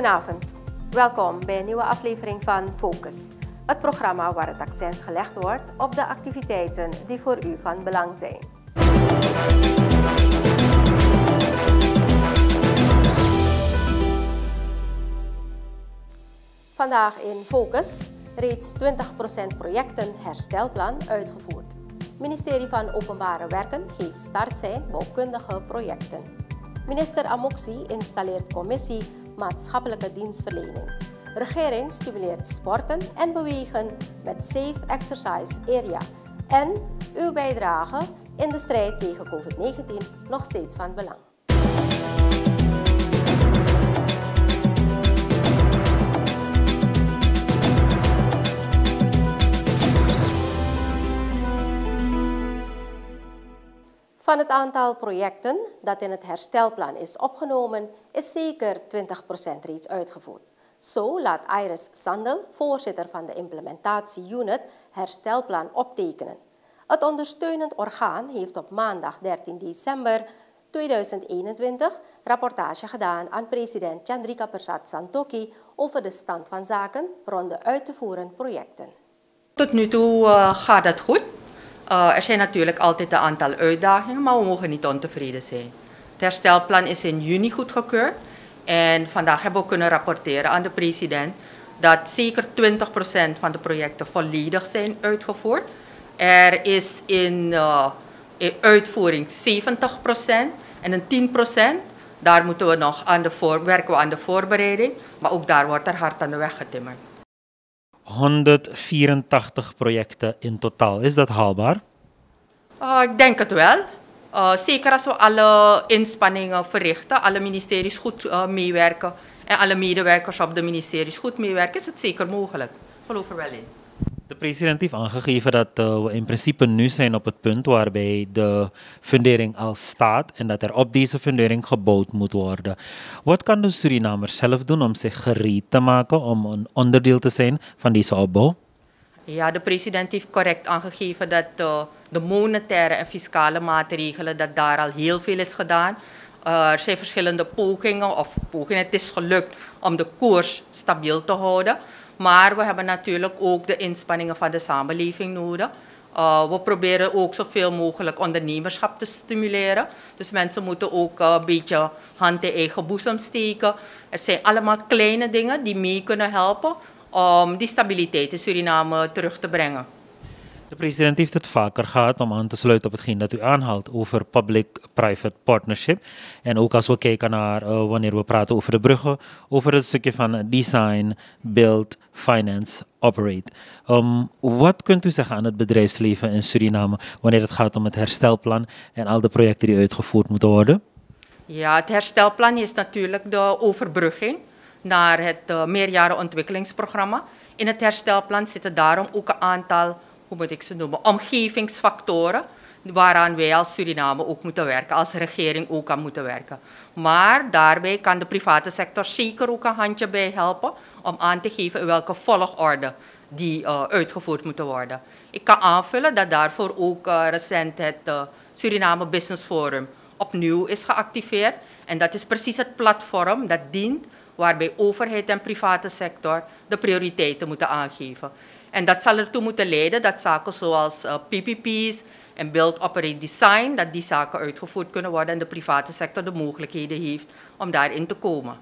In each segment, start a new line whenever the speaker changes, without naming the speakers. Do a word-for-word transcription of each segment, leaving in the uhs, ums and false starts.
Goedenavond, welkom bij een nieuwe aflevering van Focus. Het programma waar het accent gelegd wordt op de activiteiten die voor u van belang zijn. Vandaag in Focus reeds twintig procent projecten herstelplan uitgevoerd. Het ministerie van Openbare Werken geeft startsein bouwkundige projecten. Minister Amoksi installeert commissie maatschappelijke dienstverlening. Regering stimuleert sporten en bewegen met Safe Exercise Area. En uw bijdrage in de strijd tegen COVID negentien nog steeds van belang. Van het aantal projecten dat in het herstelplan is opgenomen, is zeker twintig procent reeds uitgevoerd. Zo laat Iris Sandel, voorzitter van de implementatie-unit, herstelplan optekenen. Het ondersteunend orgaan heeft op maandag dertien december tweeduizend eenentwintig rapportage gedaan aan president Chandrika Persat Santokhi over de stand van zaken rond de uit te voeren projecten.
Tot nu toe uh, gaat het goed. Uh, er zijn natuurlijk altijd een aantal uitdagingen, maar we mogen niet ontevreden zijn. Het herstelplan is in juni goedgekeurd en vandaag hebben we kunnen rapporteren aan de president dat zeker twintig procent van de projecten volledig zijn uitgevoerd. Er is in, uh, in uitvoering zeventig procent en een tien procent, daar moeten we nog aan de voor, werken we aan de voorbereiding, maar ook daar wordt er hard aan de weg getimmerd.
honderdvierentachtig projecten in totaal. Is dat haalbaar?
Uh, ik denk het wel. Uh, zeker als we alle inspanningen verrichten, alle ministeries goed uh, meewerken en alle medewerkers op de ministeries goed meewerken, is het zeker mogelijk. Ik geloof er wel in.
De president heeft aangegeven dat uh, we in principe nu zijn op het punt waarbij de fundering al staat en dat er op deze fundering gebouwd moet worden. Wat kan de Surinamer zelf doen om zich gereed te maken om een onderdeel te zijn van deze opbouw?
Ja, de president heeft correct aangegeven dat uh, de monetaire en fiscale maatregelen, dat daar al heel veel is gedaan. Uh, er zijn verschillende pogingen, of pogingen, het is gelukt om de koers stabiel te houden. Maar we hebben natuurlijk ook de inspanningen van de samenleving nodig. Uh, we proberen ook zoveel mogelijk ondernemerschap te stimuleren. Dus mensen moeten ook uh, een beetje hand in eigen boezem steken. Er zijn allemaal kleine dingen die mee kunnen helpen om die stabiliteit in Suriname terug te brengen.
De president heeft het vaker gehad om aan te sluiten op hetgeen dat u aanhaalt over public-private partnership. En ook als we kijken naar uh, wanneer we praten over de bruggen, over het stukje van design, build, finance, operate. Um, wat kunt u zeggen aan het bedrijfsleven in Suriname wanneer het gaat om het herstelplan en al de projecten die uitgevoerd moeten worden?
Ja, het herstelplan is natuurlijk de overbrugging naar het uh, meerjarenontwikkelingsprogramma. In het herstelplan zitten daarom ook een aantal, hoe moet ik ze noemen, omgevingsfactoren waaraan wij als Suriname ook moeten werken, als regering ook aan moeten werken. Maar daarbij kan de private sector zeker ook een handje bij helpen om aan te geven in welke volgorde die uh, uitgevoerd moeten worden. Ik kan aanvullen dat daarvoor ook uh, recent het uh, Suriname Business Forum opnieuw is geactiveerd. En dat is precies het platform dat dient waarbij overheid en private sector de prioriteiten moeten aangeven. En dat zal ertoe moeten leiden dat zaken zoals uh, P P P's en Build, Operate, Design, dat die zaken uitgevoerd kunnen worden en de private sector de mogelijkheden heeft om daarin te komen.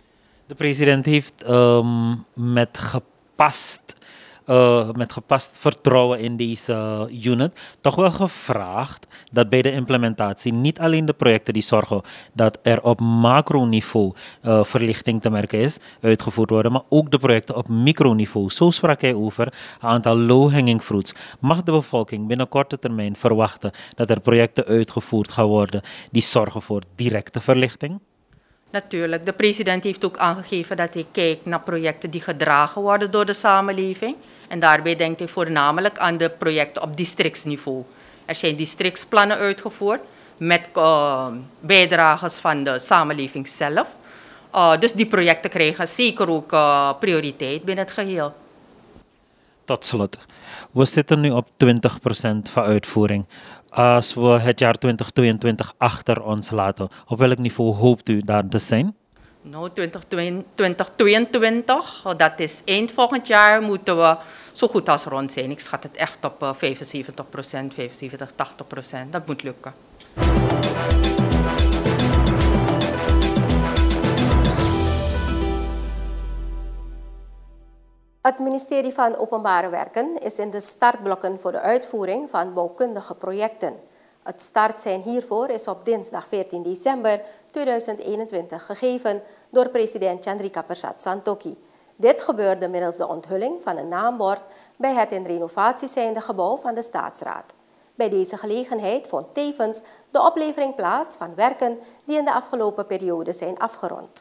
De president heeft um, met gepast Uh, met gepast vertrouwen in deze unit toch wel gevraagd dat bij de implementatie niet alleen de projecten die zorgen dat er op macroniveau uh, verlichting te merken is, uitgevoerd worden, maar ook de projecten op microniveau. Zo sprak hij over een aantal low-hanging fruits. Mag de bevolking binnen korte termijn verwachten dat er projecten uitgevoerd gaan worden die zorgen voor directe verlichting?
Natuurlijk. De president heeft ook aangegeven dat hij kijkt naar projecten die gedragen worden door de samenleving. En daarbij denkt hij voornamelijk aan de projecten op districtsniveau. Er zijn districtsplannen uitgevoerd met uh, bijdragers van de samenleving zelf. Uh, dus die projecten krijgen zeker ook uh, prioriteit binnen het geheel.
Tot slot, we zitten nu op twintig procent van uitvoering. Als we het jaar twintig tweeëntwintig achter ons laten, op welk niveau hoopt u daar te zijn?
Nou, twintig tweeëntwintig, dat is eind volgend jaar, moeten we zo goed als rond zijn. Ik schat het echt op uh, vijfenzeventig procent, vijfenzeventig, tachtig procent. Dat moet lukken.
Het ministerie van Openbare Werken is in de startblokken voor de uitvoering van bouwkundige projecten. Het startsein hiervoor is op dinsdag veertien december tweeduizend eenentwintig gegeven door president Chandrika Persat Santokhi. Dit gebeurde middels de onthulling van een naambord bij het in renovatie zijnde gebouw van de Staatsraad. Bij deze gelegenheid vond tevens de oplevering plaats van werken die in de afgelopen periode zijn afgerond.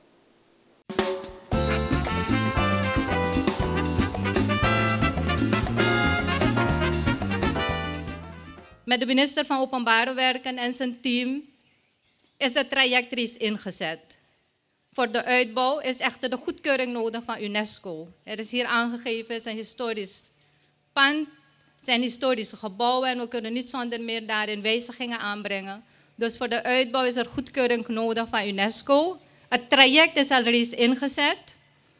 Met de minister van Openbare Werken en zijn team is het traject reeds ingezet. Voor de uitbouw is echter de goedkeuring nodig van UNESCO. Er is hier aangegeven, het is een historisch pand, het zijn historische gebouwen en we kunnen niet zonder meer daarin wijzigingen aanbrengen. Dus voor de uitbouw is er goedkeuring nodig van UNESCO. Het traject is al reeds ingezet.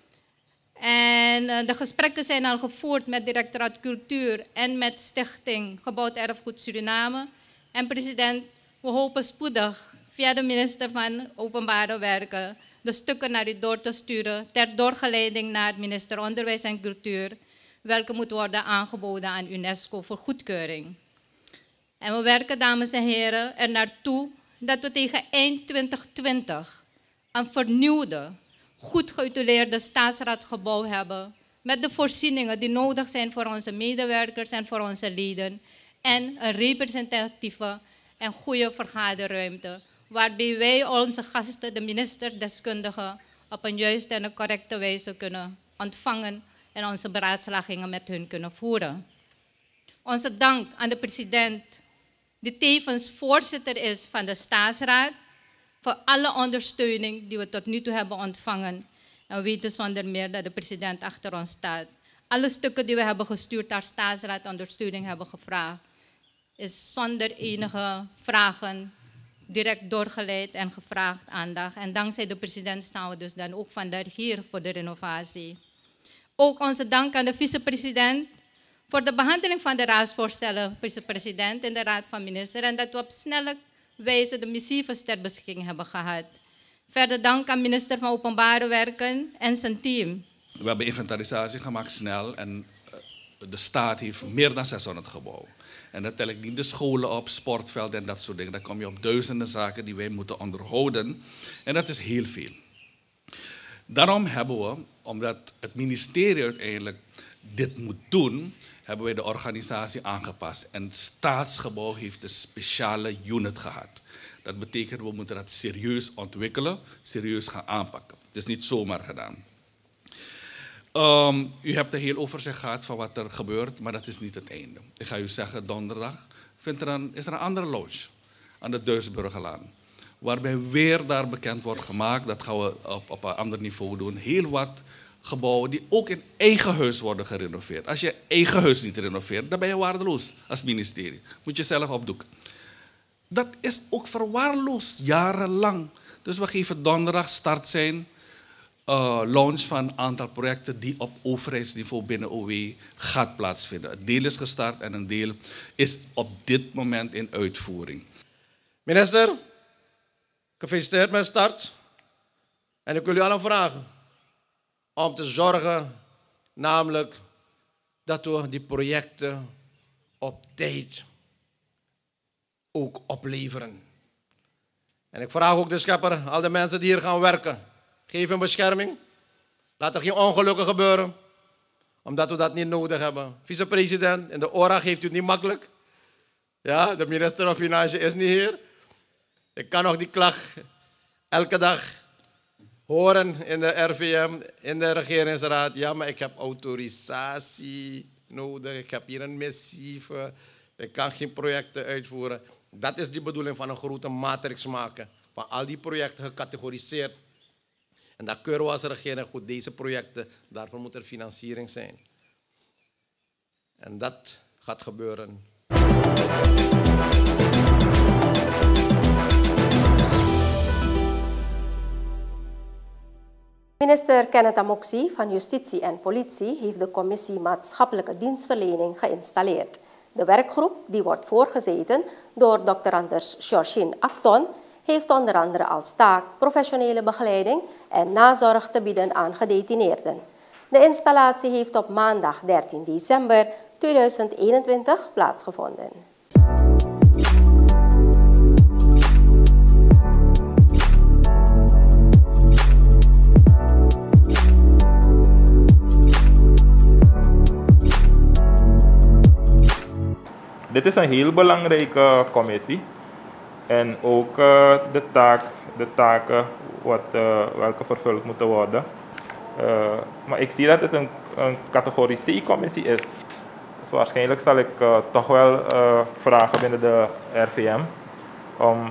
En de gesprekken zijn al gevoerd met directoraat cultuur en met stichting Gebouwd Erfgoed Suriname. En president, we hopen spoedig via de minister van Openbare Werken de stukken naar u door te sturen ter doorgeleiding naar minister Onderwijs en Cultuur, welke moet worden aangeboden aan UNESCO voor goedkeuring. En we werken, dames en heren, er naartoe dat we tegen eind twintig twintig een vernieuwde, goed geütileerde staatsraadsgebouw hebben met de voorzieningen die nodig zijn voor onze medewerkers en voor onze leden en een representatieve en goede vergaderruimte waarbij wij onze gasten, de ministerdeskundigen, op een juiste en een correcte wijze kunnen ontvangen en onze beraadslagingen met hun kunnen voeren. Onze dank aan de president, die tevens voorzitter is van de Staatsraad, voor alle ondersteuning die we tot nu toe hebben ontvangen. En we weten zonder meer dat de president achter ons staat. Alle stukken die we hebben gestuurd naar Staatsraad ondersteuning hebben gevraagd, is zonder enige vragen direct doorgeleid en gevraagd aandacht. En dankzij de president staan we dus dan ook vandaag hier voor de renovatie. Ook onze dank aan de vicepresident voor de behandeling van de raadsvoorstellen, vicepresident en de raad van ministers. En dat we op snelle wijze de missives ter beschikking hebben gehad. Verder dank aan minister van Openbare Werken en zijn team.
We hebben inventarisatie gemaakt snel en de staat heeft meer dan zeshonderd gebouwen. En dan tel ik niet de scholen op, sportvelden en dat soort dingen. Dan kom je op duizenden zaken die wij moeten onderhouden. En dat is heel veel. Daarom hebben we, omdat het ministerie uiteindelijk dit moet doen, hebben wij de organisatie aangepast. En het staatsgebouw heeft een speciale unit gehad. Dat betekent, we moeten dat serieus ontwikkelen, serieus gaan aanpakken. Het is niet zomaar gedaan. Um, u hebt een heel overzicht gehad van wat er gebeurt, maar dat is niet het einde. Ik ga u zeggen, donderdag vindt er een, is er een andere lounge aan de Duisburgerlaan. Waarbij weer daar bekend wordt gemaakt, dat gaan we op, op een ander niveau doen, heel wat gebouwen die ook in eigen huis worden gerenoveerd. Als je eigen huis niet renoveert, dan ben je waardeloos als ministerie. Moet je zelf opdoeken. Dat is ook verwaarloosd, jarenlang. Dus we geven donderdag start zijn uh, launch van een aantal projecten die op overheidsniveau binnen O W gaat plaatsvinden. Een deel is gestart en een deel is op dit moment in uitvoering.
Minister, gefeliciteerd met start. En ik wil u allen vragen om te zorgen, namelijk dat we die projecten op tijd ook opleveren. En ik vraag ook de schepper, al de mensen die hier gaan werken, geef hun bescherming. Laat er geen ongelukken gebeuren, omdat we dat niet nodig hebben. Vicepresident, in de O R A geeft u het niet makkelijk. Ja, de minister van Financiën is niet hier. Ik kan nog die klacht elke dag horen in de R V M, in de regeringsraad. Ja, maar ik heb autorisatie nodig. Ik heb hier een missieve. Ik kan geen projecten uitvoeren. Dat is de bedoeling van een grote matrix maken. Van al die projecten gecategoriseerd. En dat keuren we als regering goed. Deze projecten, daarvoor moet er financiering zijn. En dat gaat gebeuren.
Minister Kenneth Amoksi van Justitie en Politie heeft de commissie Maatschappelijke Dienstverlening geïnstalleerd. De werkgroep, die wordt voorgezeten door dokter Anders Georgine Acton, heeft onder andere als taak professionele begeleiding en nazorg te bieden aan gedetineerden. De installatie heeft op maandag dertien december tweeduizend eenentwintig plaatsgevonden.
Dit is een heel belangrijke commissie en ook uh, de, taak, de taken wat, uh, welke vervuld moeten worden. Uh, maar ik zie dat het een, een categorie C-commissie is. Dus waarschijnlijk zal ik uh, toch wel uh, vragen binnen de R V M om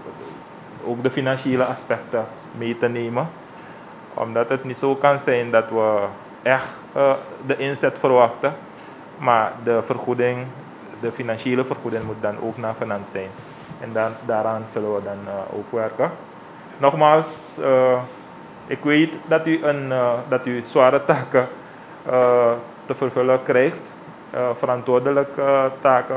ook de financiële aspecten mee te nemen. Omdat het niet zo kan zijn dat we echt uh, de inzet verwachten, maar de vergoeding, de financiële vergoeding moet dan ook naar Finans zijn. En dan, daaraan zullen we dan uh, ook werken. Nogmaals, uh, ik weet dat u, een, uh, dat u zware taken uh, te vervullen krijgt, uh, verantwoordelijke uh, taken.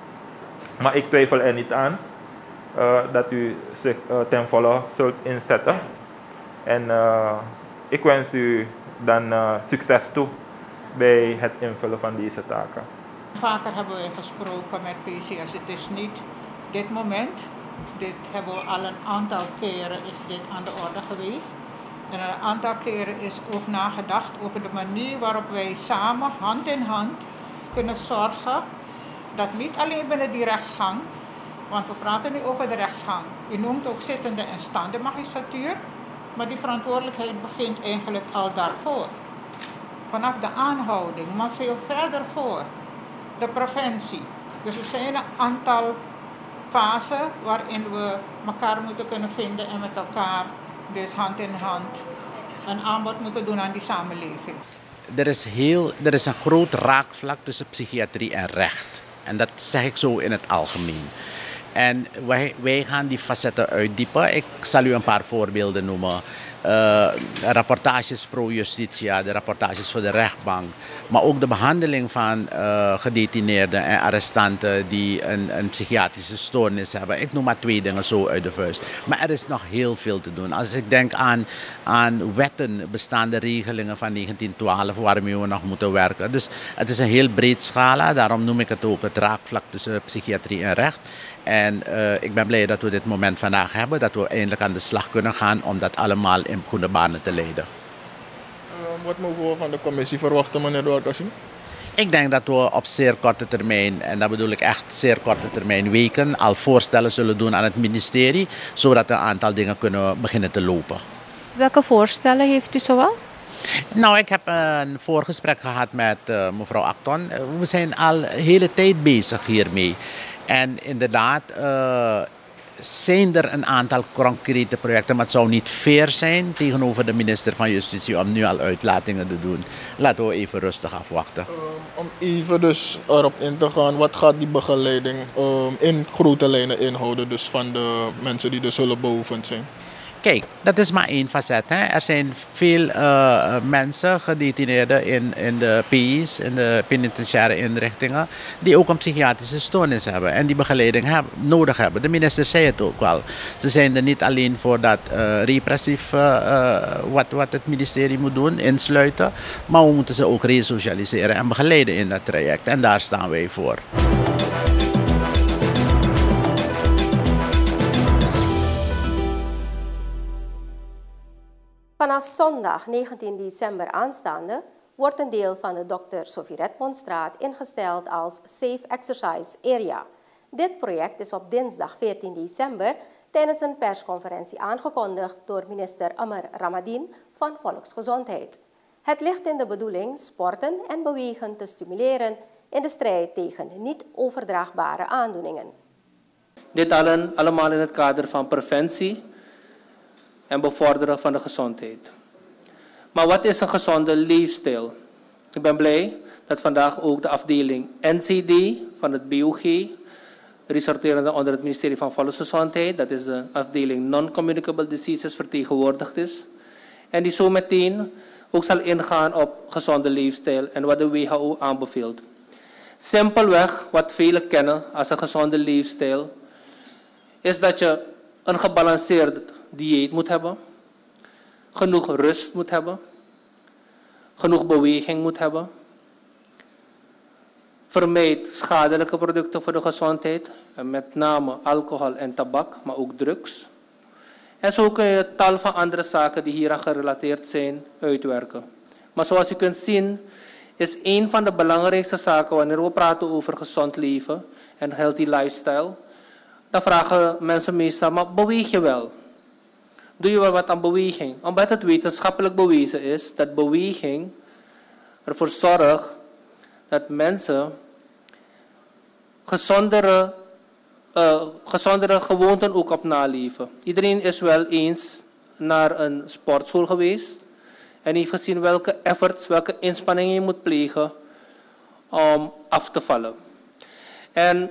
Maar ik twijfel er niet aan uh, dat u zich uh, ten volle zult inzetten. En uh, ik wens u dan uh, succes toe bij het invullen van deze taken.
Vaker hebben we gesproken met P C S. Het is niet dit moment. Dit hebben we al een aantal keren is dit aan de orde geweest. En een aantal keren is ook nagedacht over de manier waarop wij samen, hand in hand, kunnen zorgen dat niet alleen binnen die rechtsgang, want we praten nu over de rechtsgang. U noemt ook zittende en staande magistratuur, maar die verantwoordelijkheid begint eigenlijk al daarvoor. Vanaf de aanhouding, maar veel verder voor. De preventie. Dus er zijn een aantal fasen waarin we elkaar moeten kunnen vinden en met elkaar, dus hand in hand, een aanbod moeten doen aan die samenleving.
Er is, heel, er is een groot raakvlak tussen psychiatrie en recht. En dat zeg ik zo in het algemeen. En wij, wij gaan die facetten uitdiepen. Ik zal u een paar voorbeelden noemen. Uh, rapportages pro justitia, de rapportages voor de rechtbank. Maar ook de behandeling van uh, gedetineerden en arrestanten die een, een psychiatrische stoornis hebben. Ik noem maar twee dingen zo uit de vuist. Maar er is nog heel veel te doen. Als ik denk aan, aan wetten, bestaande regelingen van negentien twaalf waarmee we nog moeten werken. Dus het is een heel breed scala. Daarom noem ik het ook het raakvlak tussen psychiatrie en recht. En uh, ik ben blij dat we dit moment vandaag hebben, dat we eindelijk aan de slag kunnen gaan om dat allemaal in goede banen te leiden.
Uh, wat mogen we van de commissie verwachten, meneer Douarkassim?
Ik denk dat we op zeer korte termijn, en dat bedoel ik echt zeer korte termijn, weken, al voorstellen zullen doen aan het ministerie, zodat een aantal dingen kunnen beginnen te lopen.
Welke voorstellen heeft u zoal?
Nou, ik heb een voorgesprek gehad met uh, mevrouw Acton. We zijn al de hele tijd bezig hiermee. En inderdaad uh, zijn er een aantal concrete projecten, maar het zou niet fair zijn tegenover de minister van Justitie om nu al uitlatingen te doen. Laten we even rustig afwachten.
Uh, om even dus erop in te gaan, wat gaat die begeleiding uh, in grote lijnen inhouden dus van de mensen die dus hulpbehoevend zijn?
Kijk, dat is maar één facet. Hè. Er zijn veel uh, mensen, gedetineerden in, in de P I's, in de penitentiaire inrichtingen, die ook een psychiatrische stoornis hebben en die begeleiding hebben, nodig hebben. De minister zei het ook wel. Ze zijn er niet alleen voor dat uh, repressief, uh, uh, wat, wat het ministerie moet doen, insluiten, maar we moeten ze ook resocialiseren en begeleiden in dat traject. En daar staan wij voor.
Vanaf zondag negentien december aanstaande wordt een deel van de dokter Sophie Redmondstraat ingesteld als Safe Exercise Area. Dit project is op dinsdag veertien december tijdens een persconferentie aangekondigd door minister Amer Ramadien van Volksgezondheid. Het ligt in de bedoeling sporten en bewegen te stimuleren in de strijd tegen niet overdraagbare aandoeningen.
Dit allen, allemaal in het kader van preventie en bevorderen van de gezondheid. Maar wat is een gezonde leefstijl? Ik ben blij dat vandaag ook de afdeling N C D van het B O G, resorterende onder het ministerie van Volksgezondheid, dat is de afdeling Non-Communicable Diseases, vertegenwoordigd is. En die zo meteen ook zal ingaan op gezonde leefstijl en wat de W H O aanbeveelt. Simpelweg, wat velen kennen als een gezonde leefstijl, is dat je een gebalanceerd dieet moet hebben, genoeg rust moet hebben, genoeg beweging moet hebben, vermijd schadelijke producten voor de gezondheid, en met name alcohol en tabak, maar ook drugs. En zo kun je tal van andere zaken die hieraan gerelateerd zijn uitwerken. Maar zoals u kunt zien, is een van de belangrijkste zaken wanneer we praten over gezond leven en healthy lifestyle. Dan vragen mensen meestal, maar beweeg je wel? Doe je wel wat aan beweging? Omdat het wetenschappelijk bewezen is dat beweging ervoor zorgt dat mensen gezondere, uh, gezondere gewoonten ook op naleven. Iedereen is wel eens naar een sportschool geweest en heeft gezien welke efforts, welke inspanningen je moet plegen om af te vallen. En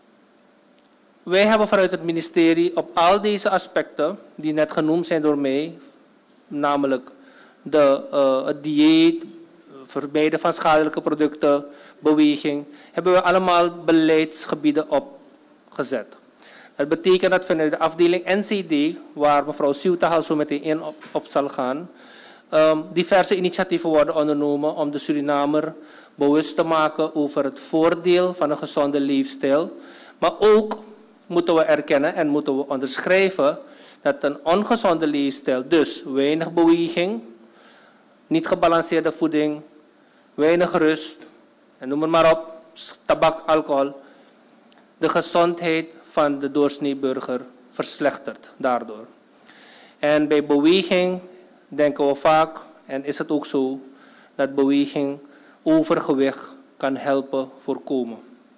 wij hebben vanuit het ministerie op al deze aspecten, die net genoemd zijn door mij, namelijk de, uh, het dieet, vermijden van schadelijke producten, beweging, hebben we allemaal beleidsgebieden opgezet. Dat betekent dat vanuit de afdeling N C D, waar mevrouw Siutahal zo meteen in op, op zal gaan, um, diverse initiatieven worden ondernomen om de Surinamer bewust te maken over het voordeel van een gezonde leefstijl. Maar ook moeten we erkennen en moeten we onderschrijven dat een ongezonde leefstijl, dus weinig beweging, niet gebalanceerde voeding, weinig rust, en noem het maar op, tabak, alcohol, de gezondheid van de doorsnee burger verslechtert daardoor. En bij beweging denken we vaak, en is het ook zo, dat beweging overgewicht kan helpen voorkomen.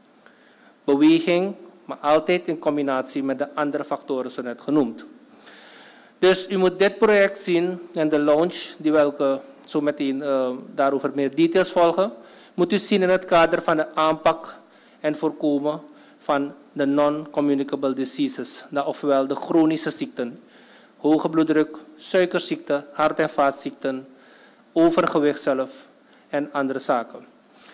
Beweging, maar altijd in combinatie met de andere factoren zo net genoemd. Dus u moet dit project zien en de launch, die welke zo meteen uh, daarover meer details volgen, moet u zien in het kader van de aanpak en voorkomen van de non-communicable diseases, ofwel de chronische ziekten, hoge bloeddruk, suikerziekte, hart- en vaatziekten, overgewicht zelf en andere zaken.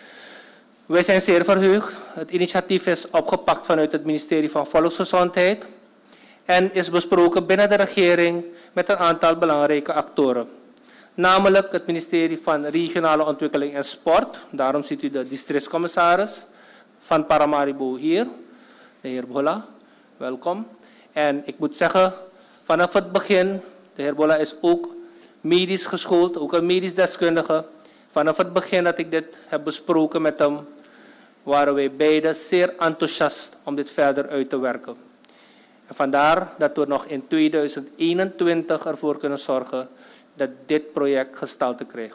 Wij zijn zeer verheugd. Het initiatief is opgepakt vanuit het ministerie van Volksgezondheid en is besproken binnen de regering met een aantal belangrijke actoren. Namelijk het ministerie van Regionale Ontwikkeling en Sport. Daarom ziet u de districtscommissaris van Paramaribo hier, de heer Bola. Welkom. En ik moet zeggen, vanaf het begin, de heer Bola is ook medisch geschoold, ook een medisch deskundige. Vanaf het begin dat ik dit heb besproken met hem, waren wij beiden zeer enthousiast om dit verder uit te werken. En vandaar dat we nog in tweeduizend eenentwintig ervoor kunnen zorgen dat dit project gestalte krijgt.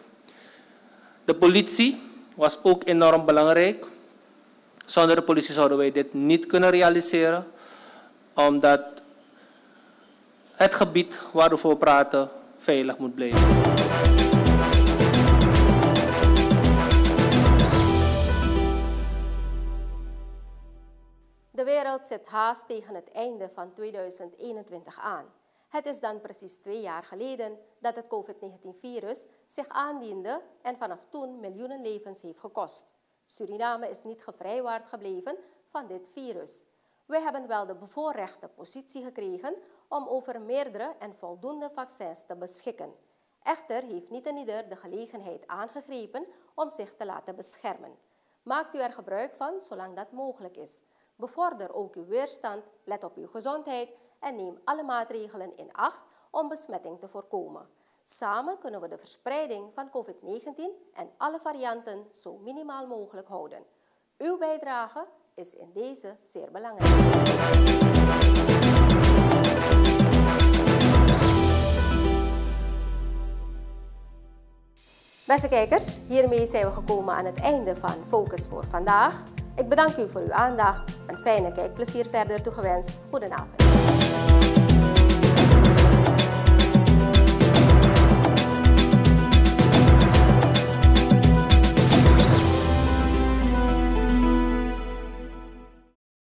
De politie was ook enorm belangrijk. Zonder de politie zouden wij dit niet kunnen realiseren, omdat het gebied waarover we praten veilig moet blijven.
De wereld zit haast tegen het einde van tweeduizend eenentwintig aan. Het is dan precies twee jaar geleden dat het COVID negentien-virus zich aandiende en vanaf toen miljoenen levens heeft gekost. Suriname is niet gevrijwaard gebleven van dit virus. Wij hebben wel de bevoorrechte positie gekregen om over meerdere en voldoende vaccins te beschikken. Echter heeft niet en ieder de gelegenheid aangegrepen om zich te laten beschermen. Maakt u er gebruik van zolang dat mogelijk is. Bevorder ook uw weerstand, let op uw gezondheid en neem alle maatregelen in acht om besmetting te voorkomen. Samen kunnen we de verspreiding van COVID negentien en alle varianten zo minimaal mogelijk houden. Uw bijdrage is in deze zeer belangrijk. Beste kijkers, hiermee zijn we gekomen aan het einde van Focus voor vandaag. Ik bedank u voor uw aandacht. Een fijne kijkplezier verder toegewenst. Goedenavond.